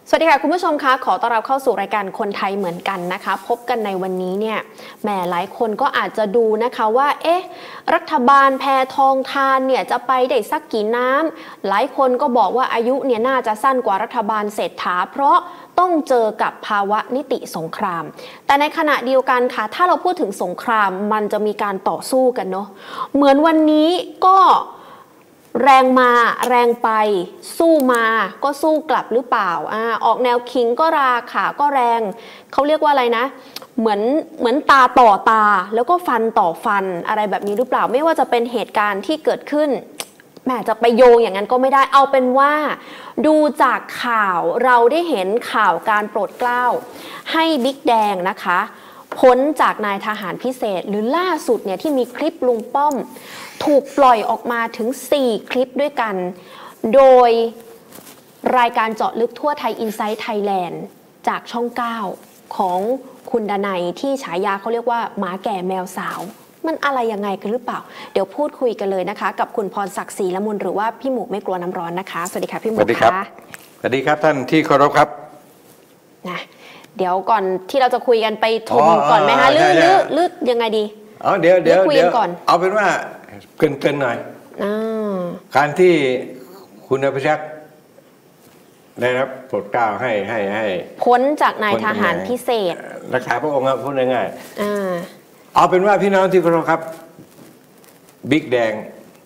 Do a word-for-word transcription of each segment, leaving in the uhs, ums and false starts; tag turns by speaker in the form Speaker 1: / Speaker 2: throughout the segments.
Speaker 1: สวัสดีค่ะคุณผู้ชมคะขอต้อนรับเข้าสู่รายการคนไทยเหมือนกันนะคะพบกันในวันนี้เนี่ยแหมหลายคนก็อาจจะดูนะคะว่าเอ๊ะรัฐบาลแพทองธารเนี่ยจะไปได้สักกี่น้ำหลายคนก็บอกว่าอายุเนี่ยน่าจะสั้นกว่ารัฐบาลเศรษฐาเพราะต้องเจอกับภาวะนิติสงครามแต่ในขณะเดียวกันค่ะถ้าเราพูดถึงสงครามมันจะมีการต่อสู้กันเนาะเหมือนวันนี้ก็แรงมาแรงไปสู้มาก็สู้กลับหรือเปล่าอ่าออกแนวคิงก็ราขาก็แรงเขาเรียกว่าอะไรนะเหมือนเหมือนตาต่อตาแล้วก็ฟันต่อฟันอะไรแบบนี้หรือเปล่าไม่ว่าจะเป็นเหตุการณ์ที่เกิดขึ้นแหมจะไปโยงอย่างนั้นก็ไม่ได้เอาเป็นว่าดูจากข่าวเราได้เห็นข่าวการโปรดเกล้าให้บิ๊กแดงนะคะพ้นจากนายทหารพิเศษหรือล่าสุดเนี่ยที่มีคลิปลุงป้อมถูกปล่อยออกมาถึงสี่คลิปด้วยกันโดยรายการเจาะลึกทั่วไทย Inside Thailand จากช่องเก้าของคุณดนัยที่ฉายาเขาเรียกว่าหมาแก่แมวสาวมันอะไรยังไงกันหรือเปล่าเดี๋ยวพูดคุยกันเลยนะคะกับคุณพรศักดิ์ศรีละมุนหรือว่าพี่หมูไม่กลัวน้ำร้อนนะคะสวัสดีค่ะพี่หมูค่ะ
Speaker 2: สวัสดีครับท่านที่เคารพครับ
Speaker 1: นะเดี๋ยวก่อนที่เราจะคุยกันไปทุนก่อนไหมคะหรือหรือหรือยังไงดี
Speaker 2: อ๋อเดี๋ยวเดี๋ยวเดี๋ยวเอาเป็นว่าเกินเกินหน่อยการที่คุณอภิชักษ์ได้รับโปรดเกล้าให้ให้ให้
Speaker 1: พ้นจากนายทหารพิเศษ
Speaker 2: รักษาพระองค์ครับพูดง่ายๆเอาเป็นว่าพี่น้องที่เคารพครับบิ๊กแดง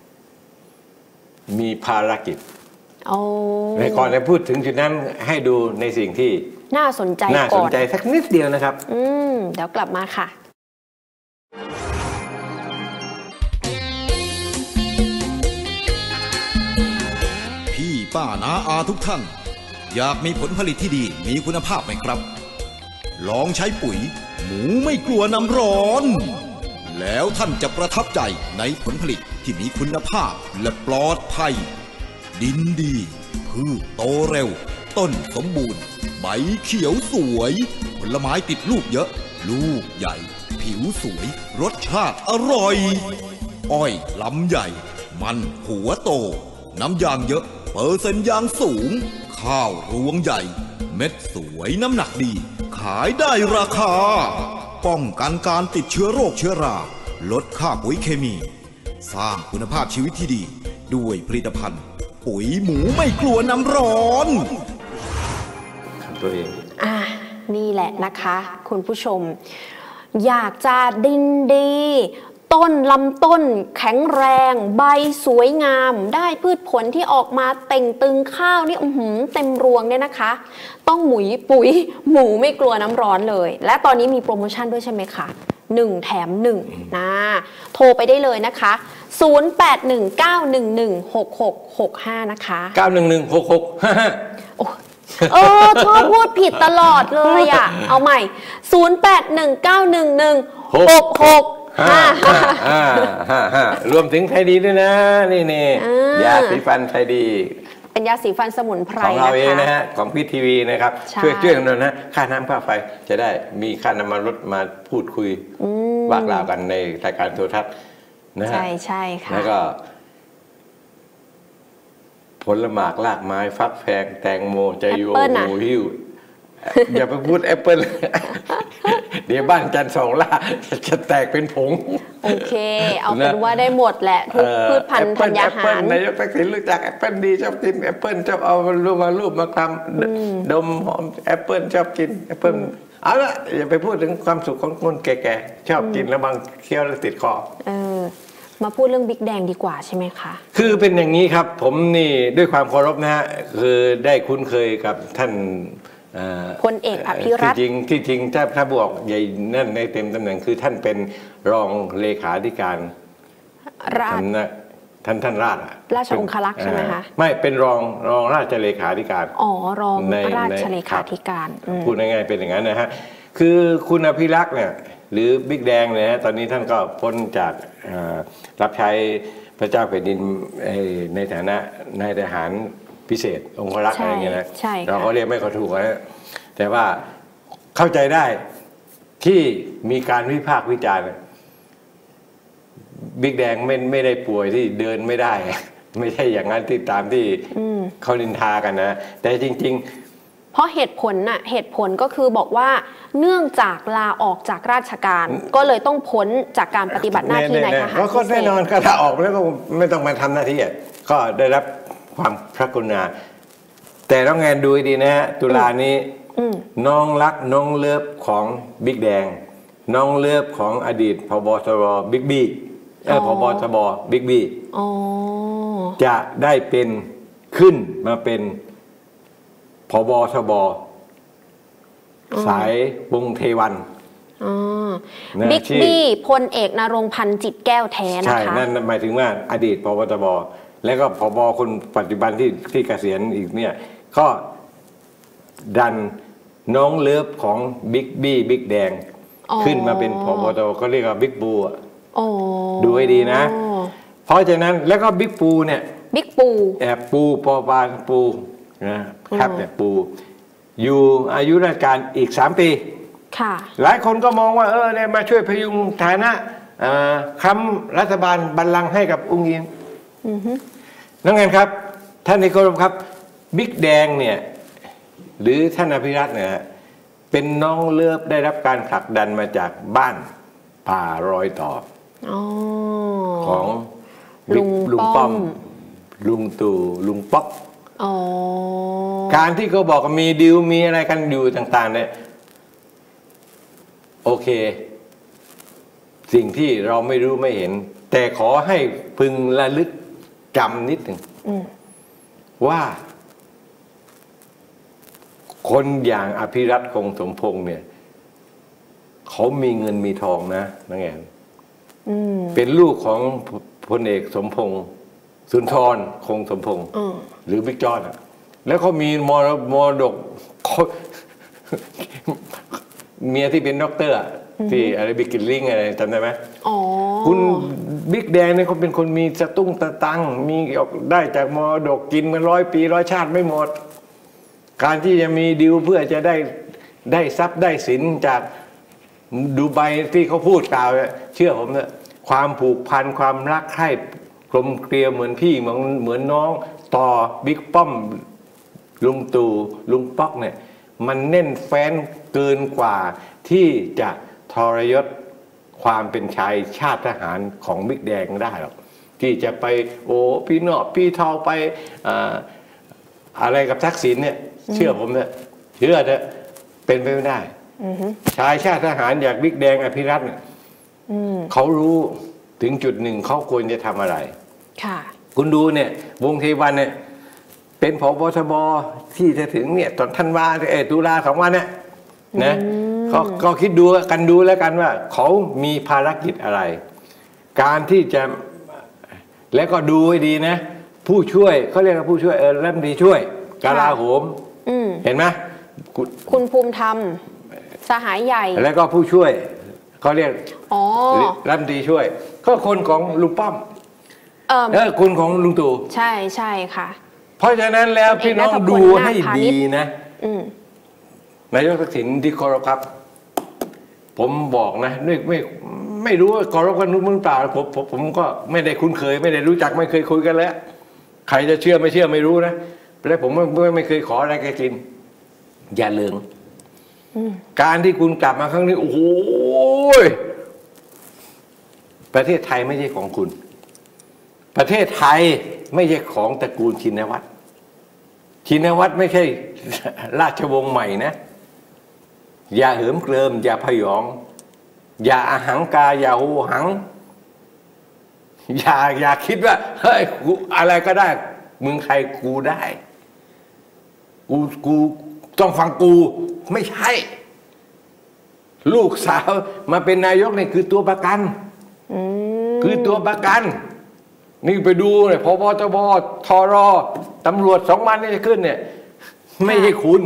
Speaker 2: มีภารกิจในก่อนจะพูดถึงจุดนั้นให้ดูในสิ่งที่
Speaker 1: น่าสนใจก่อน
Speaker 2: น่าสนใจสักนิดเดียวนะครับ
Speaker 1: อืมเดี๋ยวกลับมาค่ะ
Speaker 3: พี่ป้าน้าอาทุกท่านอยากมีผลผลิตที่ดีมีคุณภาพไหมครับลองใช้ปุ๋ยหมูไม่กลัวน้ำร้อนแล้วท่านจะประทับใจในผลผลิตที่มีคุณภาพและปลอดภัยดินดีพืชโตเร็วต้นสมบูรณ์ใบเขียวสวยผลไม้ติดลูกเยอะลูกใหญ่ผิวสวยรสชาติอร่อยอ้อยลำใหญ่มันหัวโตน้ำยางเยอะเปอร์เซ็นต์ยางสูงข้าวรวงใหญ่เม็ดสวยน้ำหนักดีขายได้ราคาป้องกันการติดเชื้อโรคเชื้อราลดค่าปุ๋ยเคมีสร้างคุณภาพชีวิตที่ดีด้วยผลิตภัณฑ์ปุ๋ยหมูไม่กลัวน้ำร้อน
Speaker 2: ตัวเอง
Speaker 1: อ่านี่แหละนะคะคุณผู้ชมอยากจะดินดีต้นลำต้นแข็งแรงใบสวยงามได้พืชผลที่ออกมาเต่งตึงข้าวนี่อื้อหือเต็มรวงเนี่ยนะคะต้องหมุยปุ๋ยหมูไม่กลัวน้ำร้อนเลยและตอนนี้มีโปรโมชั่นด้วยใช่ไหมคะหนึ่งแถมหนึ่งนะโทรไปได้เลยนะคะศูนย์ แปด หนึ่ง เก้า หนึ่ง หนึ่ง หก หก หก ห้านะคะ
Speaker 2: เก้า หนึ่ง หนึ่ง หก หก ห้า ห้า
Speaker 1: เออชอบพูดผิดตลอดเลยอ่ะเอาใหม่ศูนย์ แปด หนึ่ง เก้า หนึ่ง หนึ่ง หก หก ห้า ห้า
Speaker 2: ห้ารวมถึงไทยดีด้วยนะนี่นี่ยาสีฟันไทยดี
Speaker 1: เป็นยาสีฟันสมุนไพร
Speaker 2: ของเราเองนะฮะของพี่ทีวีนะครับช่วยช่วยกันหน่อยนะค่าน้ำค่าไฟจะได้มีค่าน้ำมันรถมาพูดคุยว่ากล่าวกันในรายการโทรทัศน์นะฮะ
Speaker 1: ใช่ใช่ค่ะ
Speaker 2: แล้วก็ผลหมากลากไม้ฟักแฟงแตงโมใจโยโหหิวอย่าไปพูดแอปเปิ้ลเดี๋ยวบ้านจันทร์สองล่าจะแตกเป็นผง
Speaker 1: โอเคเอาเป็นว่าได้หมดแหละทุกพืชพันธุ์ธัญญาหาร
Speaker 2: นายกทักษิณรู้จักแอปเปิ้ลดีชอบกินแอปเปิ้ลชอบเอารูปมารูปมาทำดมหอมแอปเปิ้ลชอบกินแอปเปิ้ลเอาละอย่าไปพูดถึงความสุขของคนแก่ๆชอบกินแล้วบางเคี้ยวแล้วติดคอ
Speaker 1: เออมาพูดเรื่องบิ๊กแดงดีกว่าใช่ไหมคะ
Speaker 2: คือเป็นอย่างนี้ครับผมนี่ด้วยความเคารพนะฮะคือได้คุ้นเคยกับท่าน
Speaker 1: พลเอกอภิรัตน์
Speaker 2: ที่จริงที่จริงถ้าถ้าบอกใหญ่นั่นในเต็มตำแหน่งคือท่านเป็นรองเลขาธิการ
Speaker 1: ราช
Speaker 2: ท่านท่านราช
Speaker 1: ราชองครักษ์ใช่ไหมคะ
Speaker 2: ไม่เป็นรองรองราชเลขาธิการ
Speaker 1: อ๋อรองราชเลขาธิการ
Speaker 2: พูดง่ายๆเป็นอย่างนั้นนะฮะคือคุณอภิรักษ์เนี่ยหรือบิ๊กแดงเนี่ยตอนนี้ท่านก็พ้นจากรับใช้พระเจ้าแผ่นดินในฐานะนายทหารพิเศษองครักษ์อะไรเงี้ยนะเราก็เรียกไม่ค่อยถูกนะแต่ว่าเข้าใจได้ที่มีการวิพากษ์วิจารณ์บิ๊กแดงไม่ไม่ได้ป่วยที่เดินไม่ได้ไม่ใช่อย่างนั้นที่ตามที่เขานินทากันนะแต่จริงๆ
Speaker 1: เพราะเหตุผลน่ะเหตุผลก็คือบอกว่าเนื่องจากลาออกจากราชการ ก็เลยต้องพ้นจากการปฏิบัติหน้าที่ในทหาร
Speaker 2: ก็แน่นอนก็ลาออกแล้วก็ไม่ต้องมาทำหน้าที่ก็ได้รับความพระกรุณาแต่ต้องแงนดูดีนะฮะตุลานี้น้องรักน้องเลิฟของบิ๊กแดงน้องเลิฟของอดีตผบ.ทบ.บิ๊กบี้เออผบ.ทบ.บิ๊กบี้จะได้เป็นขึ้นมาเป็นผบ.ทบ.สายวงเทวัน
Speaker 1: บิ๊กบี้พลเอกนรงค์พันธ์จิตแก้วแท้นะคะ
Speaker 2: ใช่นั่นหมายถึงว่าอดีตผบ.ทบ.แล้วก็ผบ.คนปัจจุบันที่ที่เกษียณอีกเนี่ยก็ดันน้องเลิฟของบิ๊กบี้บิ๊กแดงขึ้นมาเป็นผบ.ทบ.เขาเรียกว่าบิ๊กปูอ่ะดูให้ดีนะเพราะฉะนั้นแล้วก็บิ๊กปูเนี่ย
Speaker 1: บิ๊กปู
Speaker 2: แอบปูปอบานปูนะครับเนี่ยปูอยู่อายุราชการอีกสามปี
Speaker 1: ค่ะ
Speaker 2: หลายคนก็มองว่าเออได้มาช่วยพยุงฐานะคำรัฐบาลบัลลังก์ให้กับอุ้งอิงนั่นไงครับท่านที่เคารพครับบิ๊กแดงเนี่ยหรือท่านอภิรัตน์เนี่ยเป็นน้องเลิฟได้รับการผลักดันมาจากบ้านป่ารอยต่อของ
Speaker 1: ลุง
Speaker 2: ลุงป้อมลุงตู่ลุงป๊อกการที่เขาบอกมีดิวมีอะไรกันอยู่ต่างๆเนี่ยโอเคสิ่งที่เราไม่รู้ไม่เห็นแต่ขอให้พึงระลึกจำนิดหนึ่งว่าคนอย่างอภิรัตน์คงสมพงษ์เนี่ยเขามีเงินมีทองนะนักแอนเป็นลูกของพลเอกสมพงษ์สุนทรคงสมพงษ์หรือบิ๊กจอนแล้วเขามีมรมรดกเมียที่เป็นด็อกเตอร์ที่อะไรบิ๊กกิลลิงอะไรจำได้ไหมคุณบิ๊กแดงเนี่ยเขาเป็นคนมีสตุ้งตะตังมีได้จากมรดกกินมาร้อยปีร้อยชาติไม่หมดการที่จะมีดิวเพื่อจะได้ได้ทรัพย์ได้สินจากดูไบที่เขาพูดกล่าวเชื่อผมนะความผูกพันความรักใคร่กลมเกลียวเหมือนพี่เหมือนเหมือนน้องต่อบิ๊กป้อมลุงตู่ลุงป๊อกเนี่ยมันแน่นแฟ้นเกินกว่าที่จะทรยศความเป็นชายชาติทหารของบิ๊กแดงได้หรอกที่จะไปโอ้พี่นอกพี่เทาไปอ่าอะไรกับทักษิณเนี่ยเชื่อผมเนี่ยเชื่อเถอะเป็นไปไม่ได้ชายชาติทหารอย่างบิ๊กแดงอภิรัตน์เนี่ยเขารู้ถึงจุดหนึ่งเขาควรจะทำอะไรคุณดูเนี่ยวงเทวันเนี่ยเป็นผบ.ทบ.ที่จะถึงเนี่ยตอนธันวาเอตุลาสองวันเนี่ยนะเขาก็คิดดูกันดูแล้วกันว่าเขามีภารกิจอะไร การที่จะแล้วก็ดูให้ดีนะผู้ช่วยเขาเรียกว่าผู้ช่วยเออรัฐมนตรีช่วยกลาโหมเห็นไหม
Speaker 1: คุณภูมิธรรมสหายใหญ่
Speaker 2: แล้วก็ผู้ช่วยเขาเรียกรัฐมนตรีช่วยก็คนของลุงป้อมเออคนของลุงตู่
Speaker 1: ใช่ใช่ค่ะ
Speaker 2: เพราะฉะนั้นแล้วพี่น้องดูให้ดีนะนายกทักษิณที่เคารพครับผมบอกนะไม่ไม่ไม่รู้ว่าเคารพกันรู้มึงเปล่าผมผมผมก็ไม่ได้คุ้นเคยไม่ได้รู้จักไม่เคยคุยกันแล้วใครจะเชื่อไม่เชื่อไม่รู้นะแล้วผมไม่ไม่เคยขออะไรแกกินอย่าเลืองการที่คุณกลับมาครั้งนี้โอ้โหประเทศไทยไม่ใช่ของคุณประเทศไทยไม่ใช่ของตระกูลชินวัตรชินวัตรไม่ใช่ราชวงศ์ใหม่นะอย่าเหิมเกริมอย่าพยองอย่าอาหังกาอย่าโหหังอย่าอย่าคิดว่าเฮ้ยกูอะไรก็ได้มึงใครกูได้กูกูต้องฟังกูไม่ใช่ลูกสาวมาเป็นนายกนี่คือตัวประกันคือตัวประกันนี่ไปดูเนี่ยพบตบทรตำรวจสองวันนี่จะขึ้นเนี่ยไม่ใช่คุณ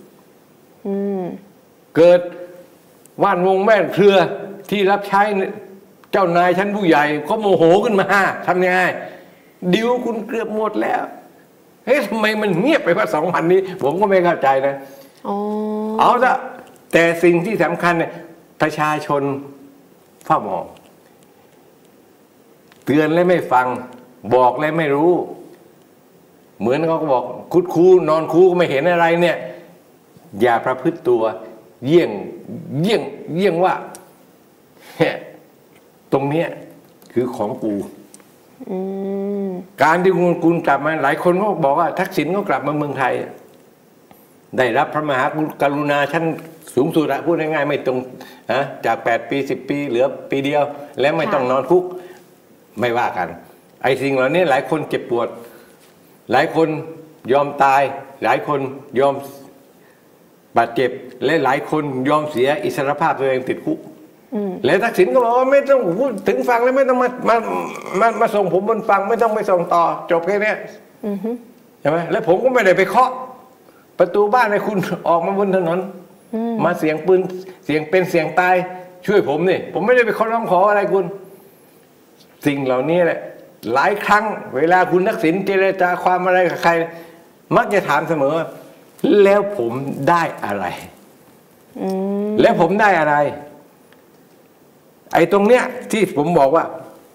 Speaker 2: เกิดว่านวงแม่นเครือที่รับใช้เจ้านายชั้นผู้ใหญ่เขาโมโหขึ้นมาทำยังไงดิวคุณเกือบหมดแล้วเฮ้ยทำไมมันเงียบไปว่าสองวันนี้ผมก็ไม่เข้าใจนะเอาละแต่สิ่งที่สำคัญเนี่ยประชาชนเฝ้ามองเตือนและไม่ฟังบอกและไม่รู้เหมือนเขาก็บอกคุดคูนอนคูก็ไม่เห็นอะไรเนี่ยอย่าประพฤติตัวเยี่ยงเยี่ยงเยี่ยงว่าตรงเนี้ยคือของกูการที่คุณคุณกลับมาหลายคนก็บอกว่าทักษิณก็กลับมาเมืองไทยได้รับพระมหากรุณาชั้นสูงสุดอะพูดง่ายๆไม่ตรงนะจากแปดปีสิบปีเหลือปีเดียวแล้วไม่ต้องนอนคุกไม่ว่ากันไอ้สิ่งเหล่านี้หลายคนเจ็บปวดหลายคนยอมตายหลายคนยอมบาดเจ็บและหลายคนยอมเสียอิสรภาพตัวเองติดคุกแล้วทักษิณก็บอกว่าไม่ต้องพูดถึงฟังแล้วไม่ต้องมามามามาส่งผมบนฟังไม่ต้องไปส่งต่อจบแค่นี้ใช่ไหมแล้วผมก็ไม่ได้ไปเคาะประตูบ้านให้คุณออกมาบนถนนมาเสียงปืนเสียงเป็นเสียงตายช่วยผมนี่ผมไม่ได้ไปขอร้องขออะไรคุณสิ่งเหล่านี้แหละหลายครั้งเวลาคุณทักษิณเจรจาความอะไรกับใครมักจะถามเสมอว่าแล้วผมได้อะไรแล้วผมได้อะไรไอ้ตรงเนี้ยที่ผมบอกว่า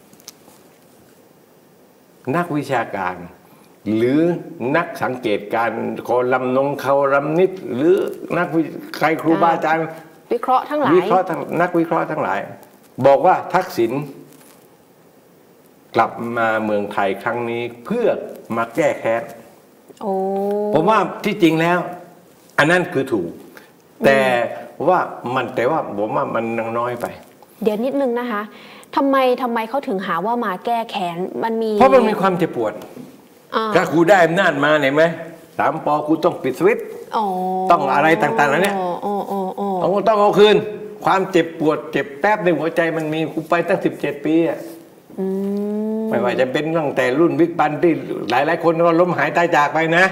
Speaker 2: นักวิชาการหรือนักสังเกตการคอลัมนงเขาลัมนิดหรือนักใครครูบาอาจารย์
Speaker 1: วิเคราะห์ทั้งหลาย
Speaker 2: วิเคราะห์ทั้งนักวิเคราะห์ทั้งหลายบอกว่าทักษิณกลับมาเมืองไทยครั้งนี้เพื่อมาแก้แค้นผมว่าที่จริงแล้วอันนั้นคือถูกแต่ว่ามันแต่ว่าผมว่ามันน้อยไป
Speaker 1: เดี๋ยวนิดนึงนะคะทำไมทำไมเขาถึงหาว่ามาแก้แค้นมันมี
Speaker 2: เพราะมันมีความเจ็บปวดถ้าครูได้อำนาจมาเห็นไหมสามปอครูต้องปิดสวิตช์ต้องอะไรต่างๆแล้วเนี่ยต้องต้องเอาคืนความเจ็บปวดเจ็บแป๊บในหัวใจมันมีครูไปตั้งสิบเจ็ดปีอ่ะไม่ว่าจะเป็นตั้งแต่รุ่นบิ๊กบันที่หลายหลายคนก็ล้มหายตายจากไปนะ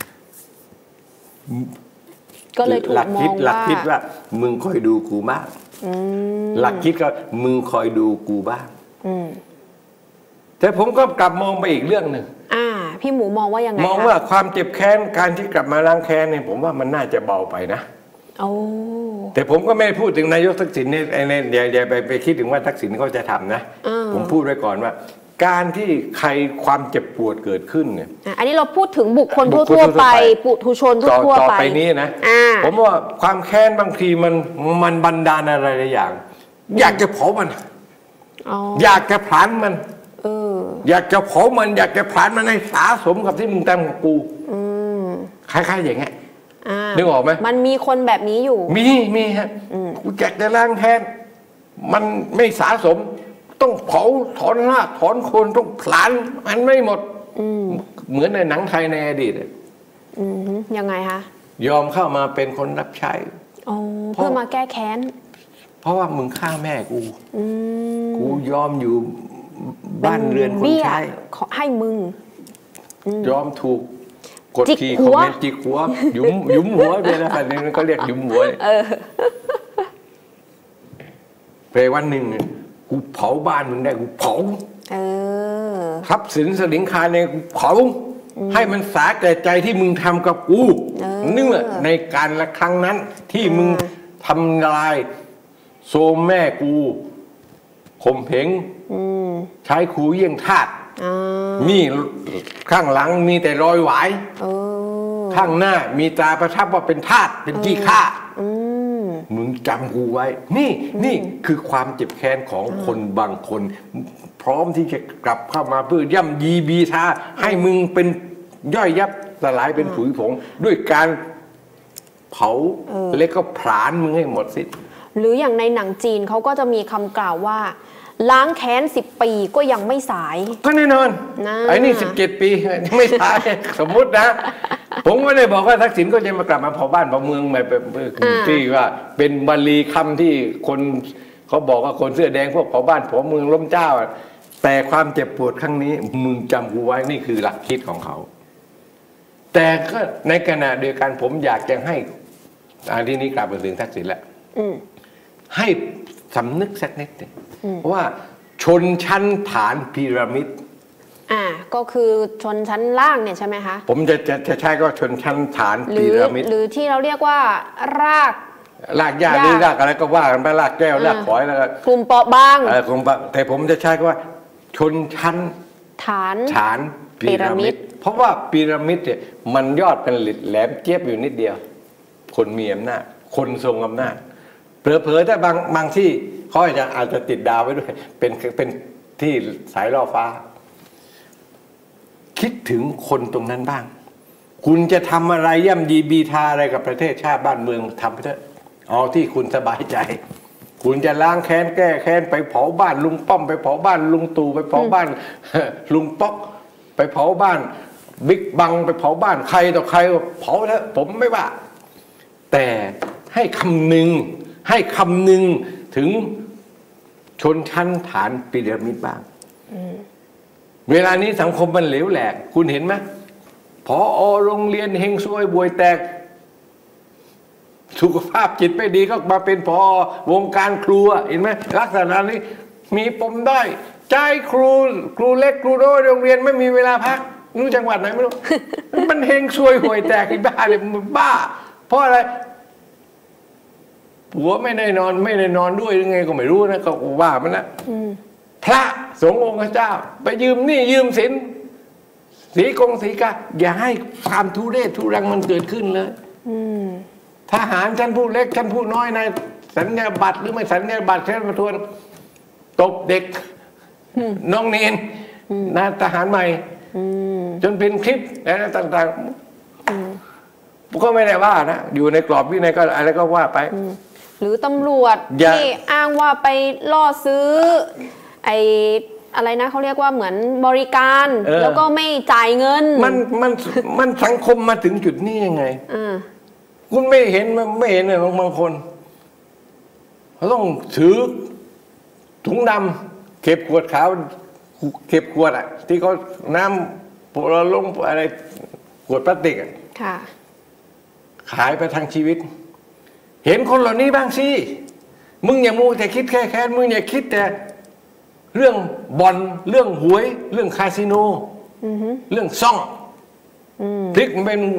Speaker 1: ก็เลยถูกมองว่า
Speaker 2: หลักคิดว่ามึงคอยดูกูบ้างหลักคิดก็มึงคอยดูกูบ้างแต่ผมก็กลับมองไปอีกเรื่องหนึ่ง
Speaker 1: อ่าพี่หมูมองว่ายังไง
Speaker 2: มองว่าความเจ็บแค้นการที่กลับมาล้างแค้นเนี่ยผมว่ามันน่าจะเบาไปนะ
Speaker 1: โอ้
Speaker 2: แต่ผมก็ไม่พูดถึงนายกทักษิณเนี่ยอย่าอย่าไปไปคิดถึงว่าทักษิณเขาจะทำนะผมพูดไว้ก่อนว่าการที่ใครความเจ็บปวดเกิดขึ้นเนี่ย
Speaker 1: อันนี้เราพูดถึงบุคคลทั่วๆไปปุถุชนทั่วๆไป
Speaker 2: ต่อไปนี้นะผมว่าความแค้นบางทีมันมันบันดาลอะไรหลายอย่างอยากจะเผามันอยากจะผลาญมันอยากจะเผามันอยากจะผลาญมันให้สาสมกับที่มึงทำกับกูคล้ายๆอย่างเงี้ยนึกออกไหม
Speaker 1: มันมีคนแบบนี้อยู่
Speaker 2: มีมีฮะกูอยากจะล้างแค้นมันไม่สาสมต้องเผาถอนรากถอนโคนต้องผลาญมันไม่หมดเหมือนในหนังไทยในอดีต
Speaker 1: ยังไงคะ
Speaker 2: ยอมเข้ามาเป็นคนรับใช้
Speaker 1: เพื่อมาแก้แค้น
Speaker 2: เพราะว่ามึงฆ่าแม่กูกูยอมอยู่บ้านเรือนคนใช้
Speaker 1: ขอให้มึง
Speaker 2: ยอมถูกกดขี่คอมเมนต์จิกหัวยุ้มยุ้มหัวไปแล้วอันนี้ก็เรียกยุ้มหัวไปวันหนึ่งกูเผาบ้านมึงได้กูเผาทรัพย์สินสลิงคาเนี่ยกูเผาให้มันสาแก่ใจที่มึงทำกับกูเนื่อในการละครั้งนั้นที่มึงทำลายโซมแม่กูข่มเหงใช้ขู่เยี่ยงทาสนี่ข้างหลังมีแต่รอยหวายข้างหน้ามีตราประทับว่าเป็นทาสเป็นขี้ข้ามึงจำกูไว้นี่นี่คือความเจ็บแค้นของคนบางคนพร้อมที่จะกลับเข้ามาเพื่อย่ำยีบีทาให้มึงเป็นย่อยยับสลายเป็นผุยผงด้วยการเผาและก็ผลาญมึงให้หมดสิ้น
Speaker 1: หรืออย่างในหนังจีนเขาก็จะมีคำกล่าวว่าล้างแค้นสิบปีก็ยังไม่สาย
Speaker 2: ก็แน่นอนไอ้นี่สิบเจ็ดปีไม่สายสมมุตินะผมไม่ได้บอกว่าทักษิณก็จะมากลับมาเผาบ้านเผาเมืองแบบที่ว่าเป็นบาลีคำที่คนเขาบอกว่าคนเสื้อแดงพวกเผาบ้านเผาเมืองล้มเจ้าแต่ความเจ็บปวดครั้งนี้มึงจำกูไว้นี่คือหลักคิดของเขาแต่ก็ในขณะเดียวกันผมอยากจะให้อันที่นี้กลับมาถึงทักษิณแล้วให้สำนึกสักนิดว่าชนชั้นฐานพีระมิด
Speaker 1: อ่าก็คือชนชั้นล่างเนี่ยใช่ไหมคะ
Speaker 2: ผมจะจะจะใช้ก็ชนชั้นฐานพีระมิด
Speaker 1: หรือที่เราเรียกว่าราก
Speaker 2: รากหญ้าหรือรากอะไรก็ว่ากันไปรากแก้วรากฝอยแล้วก็
Speaker 1: กลุ่มเปราะบาง
Speaker 2: เออกลุ่มแต่ผมจะใช้ก็ว่าชนชั้น
Speaker 1: ฐาน
Speaker 2: ฐานพีระมิดเพราะว่าพีระมิดเนี่ยมันยอดเป็นแหลมเจี๊ยบอยู่นิดเดียวคนมีอำนาจคนทรงอำนาจเผลอๆถ้าบางบางที่เขาอาจจะอาจจะติดดาวไว้ด้วยเป็นเป็นที่สายล่อฟ้าคิดถึงคนตรงนั้นบ้างคุณจะทำอะไรย่ำยีบีทาอะไรกับประเทศชาติบ้านเมืองทำไปเถอะเอาที่คุณสบายใจคุณจะล้างแค้นแก้แค้นไปเผาบ้านลุงป้อมไปเผาบ้านลุงตู่ไปเผาบ้านลุงป๊อกไปเผาบ้านบิ๊กบังไปเผาบ้านใครต่อใครเผาเถอะผมไม่ว่าแต่ให้คำนึงให้คำนึงถึงชนชั้นฐานพีระมิดบ้างเวลานี้สังคมมันเหลวแหลกคุณเห็นไหมพอโรงเรียนเฮงซวยบวยแตกสุขภาพจิตไม่ดีก็มาเป็นพอวงการครูเห็นไหมลักษณะนี้มีปมด้อยใจครูครูเล็กครูน้อยโรงเรียนไม่มีเวลาพักรู้จังหวัดไหนไม่รู้ มันเฮงซวยห่วยแตกที่บ้าเลยมันบ้าเพราะอะไรผัวไม่ได้นอนไม่ได้นอนด้วยยังไงก็ไม่รู้นะก็ว่ามันนะพระสงฆ์องค์เจ้าไปยืมหนี้ยืมสินสีกงสีกาอย่าให้ความทุเรศทุรังมันเกิดขึ้นเลยทหารชั้นผู้เล็กชั้นผู้น้อยในสัญญาบัตรหรือไม่สัญญาบัตรเช่นมาทวนตบเด็กน้องเนนนะทหารใหม่จนเป็นคลิปอะไรต่างๆก็ไม่ได้ว่านะอยู่ในกรอบวินัยก็อะไรก็ว่าไป
Speaker 1: หรือตำรวจที่อ้างว่าไปล่อซื้อไอ้อะไรนะเขาเรียกว่าเหมือนบริการแล้วก็ไม่จ่ายเงิน
Speaker 2: มันมันมันสังคมมาถึงจุดนี้ยังไงคุณไม่เห็นไม่เห็นเลยบางคนเขาต้องถือถุงดำเก็บขวดขาวเก็บขวดอ่ะที่เขาน้ำปุระลงอะไรขวดพลาสติกอ่ะขายไปทั้งชีวิตเห็นคนเหล่านี้บ้างสิมึงอย่ามูแต่คิดแค่แค่มึงอย่าคิดแต่เรื่องบอลเรื่องหวยเรื่องคาสิโนเรื่องซ่องพลิกมันเป็น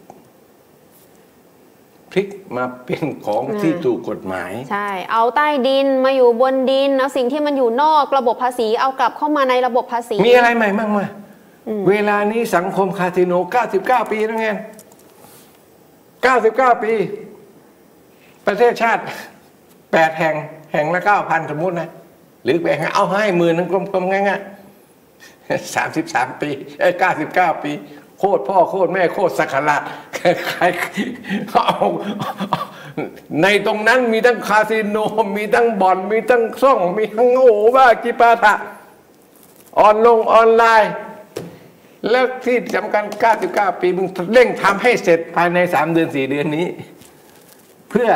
Speaker 2: พลิกมาเป็นของที่ถูกกฎหมาย
Speaker 1: ใช่เอาใต้ดินมาอยู่บนดินเอาสิ่งที่มันอยู่นอกระบบภาษีเอากลับเข้ามาในระบบภาษี
Speaker 2: มีอะไรใหม่บ้างมาเวลานี้สังคมคาสิโนเก้าสิบเก้าปีแล้วไงเก้าสิบเก้าปีประเทศชาติแปดแห่งแห่งละเก้าพันสมมุตินะหรือแบ่งเอาให้หมื่นนึงกลมๆง่ายๆสามสิบสามปีเอ้ยเก้าสิบเก้าปีโคตรพ่อโคตรแม่โคตรสักขะใครเอาในตรงนั้นมีทั้งคาสิโนมีทั้งบ่อนมีทั้งซ่องมีทั้งโอ้บ้ากิปาถะออนลงออนไลน์แล้วที่สำคัญเก้าสิบเก้าปีมึงเร่งทำให้เสร็จภายในสามเดือนสี่เดือนนี้เพื่อ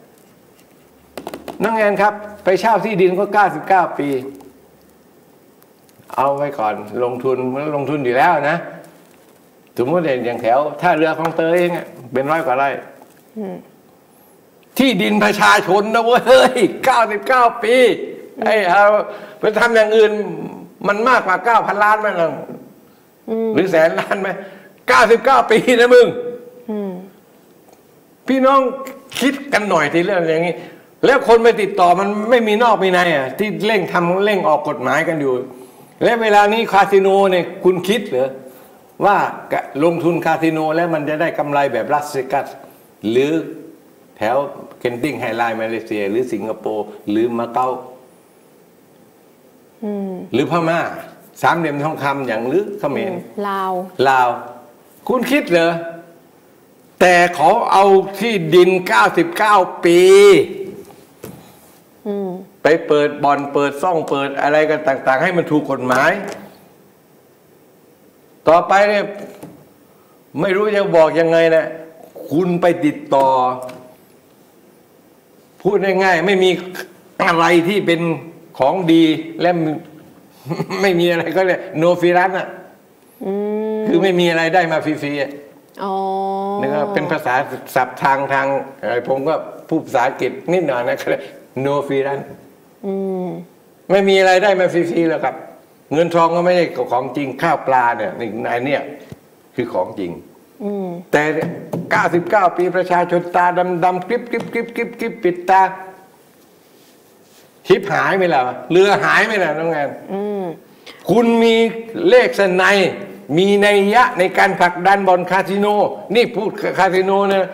Speaker 2: น้องแอนครับไปเช่าที่ดินก็เก้าสิบเก้าปีเอาไว้ก่อนลงทุนมันลงทุนอยู่แล้วนะสมมติอย่างแถวท่าเรือคลองเตยเองเป็นร้อยกว่าไร่ที่ดินประชาชนนะเว้ยเก้าสิบเก้าปีไอ้เอาไปทำอย่างอื่นมันมากกว่าเก้าพันล้านไหมล่ะหรือแสนล้านไหมเก้าสิบเก้าปีนะมึงพี่น้องคิดกันหน่อยทีเรื่องอย่างนี้แล้วคนไปติดต่อมันไม่มีนอกมีในอ่ะที่เร่งทำเร่งออกกฎหมายกันอยู่และเวลานี้คาสิโนเนี่ยคุณคิดเหรอว่าลงทุนคาสิโนแล้วมันจะได้กำไรแบบลาสเวกัสหรือแถวเคนติงไฮไลท์มาเลเซียหรือสิงคโปร์หรือมาเก๊าหรือพม่าสามเหลี่ยมทองคำอย่างหรือเขมร
Speaker 1: ลาว
Speaker 2: ลาวคุณคิดเหรอแต่เขาเอาที่ดินเก้าสิบเก้าปีไปเปิดบ่อนเปิดซ่องเปิดอะไรกันต่างๆให้มันถูกกฎหมายต่อไปเนี่ยไม่รู้จะบอกยังไงนะคุณไปติดต่อพูดง่ายๆไม่มีอะไรที่เป็นของดีและไม่มีอะไรก็เลยโนฟิรัสอ่ะคือไม่มีอะไรได้มาฟรีๆอ่ะนี่ก็เป็นภาษาศัพท์ทางทางอะไรผมก็พูดภาษาอังกฤษนิดหน่อยนะครับโนฟิรัสไม่มีอะไรได้มาฟรีๆแล้วครับเงินทองก็ไม่ใช่ของจริงข้าวปลาเนี่ยในในเนี่ยคือของจริงแต่เก้าสิบเก้าปีประชาชนตาดำๆกริบกริบกริบกริบกริบปิดตาทิพหายไหมล่ะเรือหายไหมล่ะน้องงานคุณมีเลขสนัยมีนัยยะในการผลักดันบอลคาสิโนนี่พูดคาสิโนเนี่ย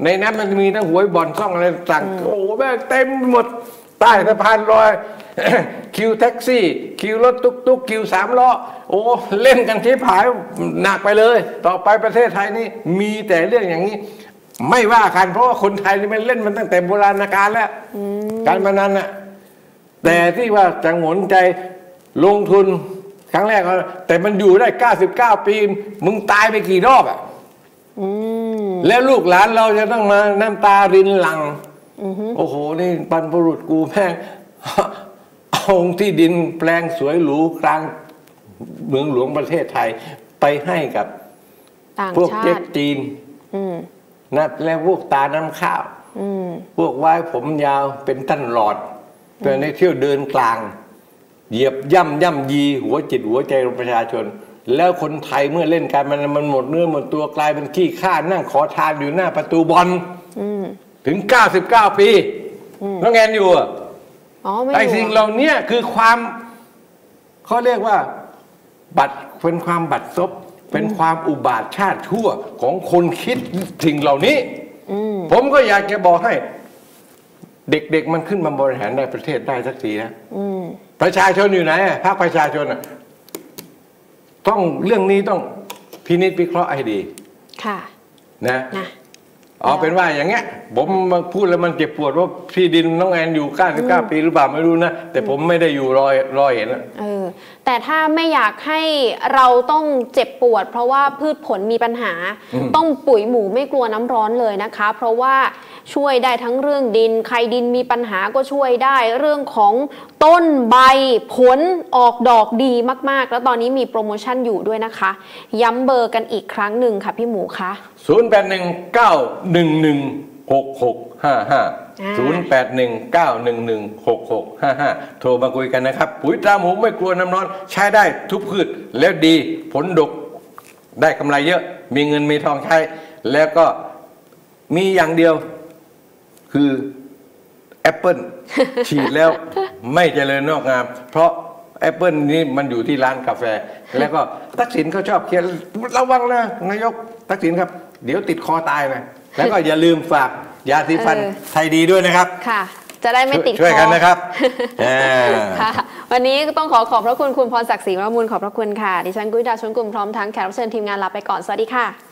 Speaker 2: ในนั้นมันมีทั้งหวยบ่อนซ่องอะไรต่างโอ้โหแม่งเต็มหมดใต้สะพานลอย คิวแท็กซี่คิวรถตุ๊กตุ๊กคิวสามล้อโอ้เล่นกันที่ผายหนักไปเลย ต่อไปประเทศไทยนี่มีแต่เรื่องอย่างนี้ไม่ว่ากันเพราะว่าคนไทยนี่มันเล่นมันตั้งแต่โบราณกาลแล้วการพนันน่ะแต่ที่ว่าจะหงนใจลงทุนครั้งแรกแต่มันอยู่ได้เก้าสิบเก้าปีมึงตายไปกี่รอบอ่ะแล้วลูกหลานเราจะต้องมาน้ำตารินหลังโอ้โหนี่บรรพบุรุษกูแม่งเอาที่ดินแปลงสวยหรูกลางเมืองหลวงประเทศไทยไปให้กับพวกเจ๊กจีนนะแล้วพวกตาน้ำข้าวพวกไว้ผมยาวเป็นต้นหลอดเป็นในเที่ยวเดินกลางเหยียบย่ำย่ำยีหัวจิตหัวใจประชาชนแล้วคนไทยเมื่อเล่นการมันมันหมดเนื้อหมดตัวกลายเป็นขี้ข้านั่งขอทานอยู่หน้าประตูบอลถึงเก้าสิบเก้าปีน้องแอนอยู่อ่ะไอ้สิ่งเหล่านี้คือความเขาเรียกว่าบัตรเป็นความบัตรซบเป็นความอุบาทชาติชั่วของคนคิดสิ่งเหล่านี้ผมก็อยากจะบอกให้เด็กๆมันขึ้นมาบริหารในประเทศได้สักทีนะประชาชนอยู่ไหนภาคประชาชนอ่ะต้องเรื่องนี้ต้องพินิจวิเคราะห์ให้ดีค่ะนะเอาเป็นว่าอย่างเงี้ยผมมาพูดแล้วมันเจ็บปวดว่าที่ดินน้องแอนอยู่เก้าสิบเก้าปีหรือเปล่าไม่รู้นะแต่ผมไม่ได้อยู่รอยรอยเห็นนะเออแต่ถ้าไม่อยากให้เราต้องเจ็บปวดเพราะว่าพืชผลมีปัญหาต้องปุ๋ยหมูไม่กลัวน้ำร้อนเลยนะคะเพราะว่าช่วยได้ทั้งเรื่องดินใครดินมีปัญหาก็ช่วยได้เรื่องของต้นใบผลออกดอกดีมากๆแล้วตอนนี้มีโปรโมชั่นอยู่ด้วยนะคะย้ำเบอร์กันอีกครั้งหนึ่งค่ะพี่หมูคะศูนย์ แปด หนึ่ง เก้า หนึ่ง หนึ่ง หก หก ห้า ห้า ศูนย์ แปด หนึ่ง เก้า หนึ่ง หนึ่ง หก หก ห้า ห้าโทรมาคุยกันนะครับปุ๋ยตราหมูไม่กลัวน้ำร้อนใช้ได้ทุกพืชแล้วดีผลดกได้กำไรเยอะมีเงินมีทองใช้แล้วก็มีอย่างเดียวคือแอปเปิลฉีดแล้วไม่เจริญงอกงามเพราะแอปเปิลนี้มันอยู่ที่ร้านกาแฟแล้วก็ทักษิณเขาชอบเขียนระวังนะนายกทักษิณครับเดี๋ยวติดคอตายนะแล้วก็อย่าลืมฝากยาสีฟันไทยดีด้วยนะครับค่ะจะได้ไม่ติดคอช่วยกันนะครับค่ะวันนี้ต้องขอขอบพระคุณคุณพรศักดิ์ศรีวรมูลขอบพระคุณค่ะดิฉันกุ้ยดาวชนกลุ่มพร้อมทั้งแขกรับเชิญทีมงานลาไปก่อนสวัสดีค่ะ